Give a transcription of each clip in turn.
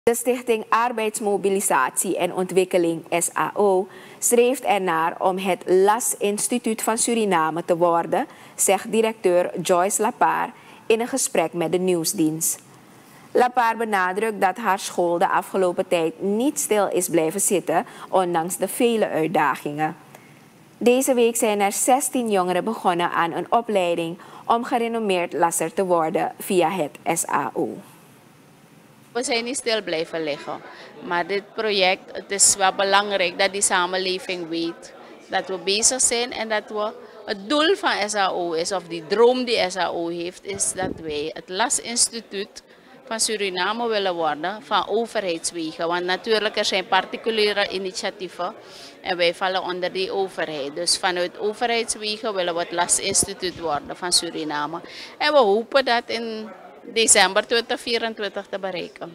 De Stichting Arbeidsmobilisatie en Ontwikkeling SAO streeft ernaar om het LAS Instituut van Suriname te worden, zegt directeur Joyce Lapar in een gesprek met de nieuwsdienst. Lapar benadrukt dat haar school de afgelopen tijd niet stil is blijven zitten, ondanks de vele uitdagingen. Deze week zijn er 16 jongeren begonnen aan een opleiding om gerenommeerd lasser te worden via het SAO. We zijn niet stil blijven liggen. Maar dit project, het is wel belangrijk dat die samenleving weet dat we bezig zijn en dat we het doel van SAO is, of die droom die SAO heeft, is dat wij het LAS Instituut van Suriname willen worden van overheidswegen. Want natuurlijk er zijn particuliere initiatieven en wij vallen onder die overheid. Dus vanuit overheidswegen willen we het LAS Instituut worden van Suriname. En we hopen dat in december 2024 te bereiken.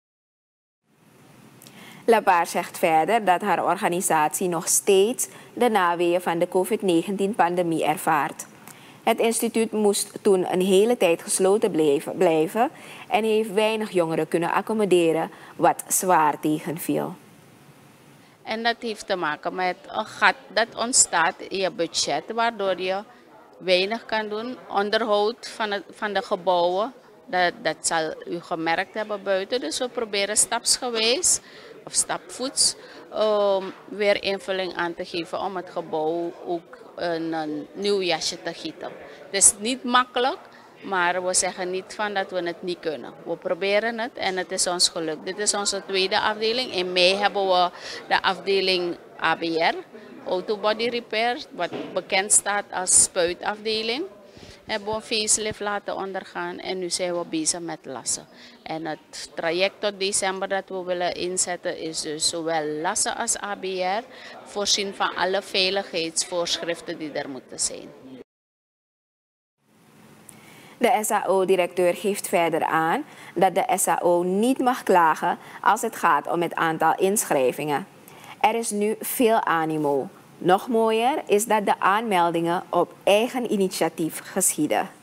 Lapar zegt verder dat haar organisatie nog steeds de naweeën van de COVID-19-pandemie ervaart. Het instituut moest toen een hele tijd gesloten blijven en heeft weinig jongeren kunnen accommoderen, wat zwaar tegenviel. En dat heeft te maken met een gat dat ontstaat in je budget, waardoor je weinig kan doen. Onderhoud van de gebouwen, dat zal u gemerkt hebben buiten. Dus we proberen stapsgewijs of stapvoets weer invulling aan te geven om het gebouw ook een nieuw jasje te gieten. Het is niet makkelijk, maar we zeggen niet van dat we het niet kunnen. We proberen het en het is ons gelukt. Dit is onze tweede afdeling. In mei hebben we de afdeling ABR, Auto Body Repair, wat bekend staat als spuitafdeling. Hebben we een facelift laten ondergaan en nu zijn we bezig met lassen. En het traject tot december dat we willen inzetten is dus zowel lassen als ABR, voorzien van alle veiligheidsvoorschriften die er moeten zijn. De SAO-directeur geeft verder aan dat de SAO niet mag klagen als het gaat om het aantal inschrijvingen. Er is nu veel animo. Nog mooier is dat de aanmeldingen op eigen initiatief geschieden.